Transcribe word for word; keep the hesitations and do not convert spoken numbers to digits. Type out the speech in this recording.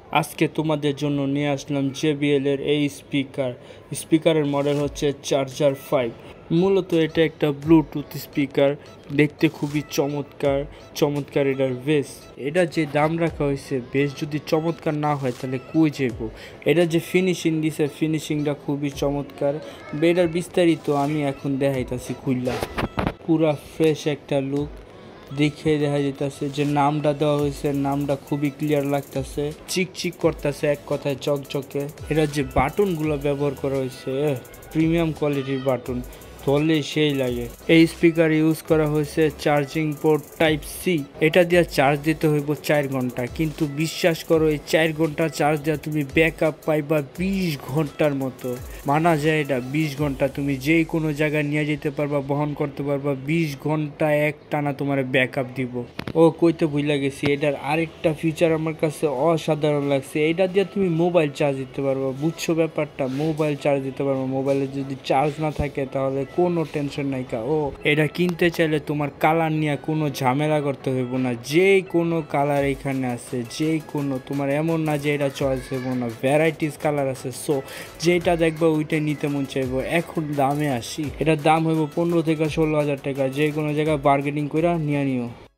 আজকে তোমাদের জন্য নিয়ে আসলাম জে বি এল এর এই স্পিকার স্পিকারের মডেল হচ্ছে চার্জার ফাইভ। মূলত এটা একটা ব্লুটুথ স্পিকার, দেখতে খুবই চমৎকার চমৎকার এটার বেস। এটা যে দাম রাখা হয়েছে, বেস যদি চমৎকার না হয় তাহলে কই যাব। এটা যে ফিনিশিং দিছে, ফিনিশিংটা খুবই চমৎকার। এটার বিস্তারিত আমি এখন দেখাইতাছি খুললা। পুরা ফ্রেশ একটা লুক দেখে দেখা যেতেছে যে নামটা দেওয়া হয়েছে, নামটা খুবই ক্লিয়ার লাগতেছে, চিকচিক করতেছে, এক কথায় চকচকে। এটা যে বাটনগুলো ব্যবহার করা হয়েছে, প্রিমিয়াম কোয়ালিটির বাটন, ধরলে সেই লাগে। এই স্পিকার ইউজ করা হয়েছে চার্জিং পোর্ট টাইপ সি। এটা দিয়ে চার্জ দিতে হইব চার ঘন্টা, কিন্তু বিশ্বাস করো এই চার ঘন্টা চার্জ দেওয়া তুমি ব্যাক আপ পাইবা বিশ ঘন্টার মতো। মানা যায় এটা বিশ ঘন্টা তুমি যে কোনো জায়গায় নিয়ে যেতে পারবা, বহন করতে পারবা, বিশ ঘন্টা এক টানা তোমার ব্যাক আপ দিব। ও কইতে ভুলে গেছি, এটার আরেকটা ফিচার আমার কাছে অসাধারণ লাগছে। এটা দিয়ে তুমি মোবাইল চার্জ দিতে পারবা, বুঝছো ব্যাপারটা? মোবাইল চার্জ দিতে পারবা। মোবাইলে যদি চার্জ না থাকে তাহলে কোনো টেনশন নাই কা। ও এটা কিনতে চাইলে তোমার কালার নিয়ে কোনো ঝামেলা করতে হইব না, যে কোনো কালার এখানে আছে, যে কোনো, তোমার এমন না যে এটা চয়েস হইব না, ভ্যারাইটিস কালার আছে। সো যেটা দেখবা ওইটাই নিতে মন চাইবো। এখন দামে আসি, এটার দাম হইব পনেরো থেকে ষোলো হাজার টাকা। যে কোনো জায়গায় বার্গেনিং করে নিয়ে নিও।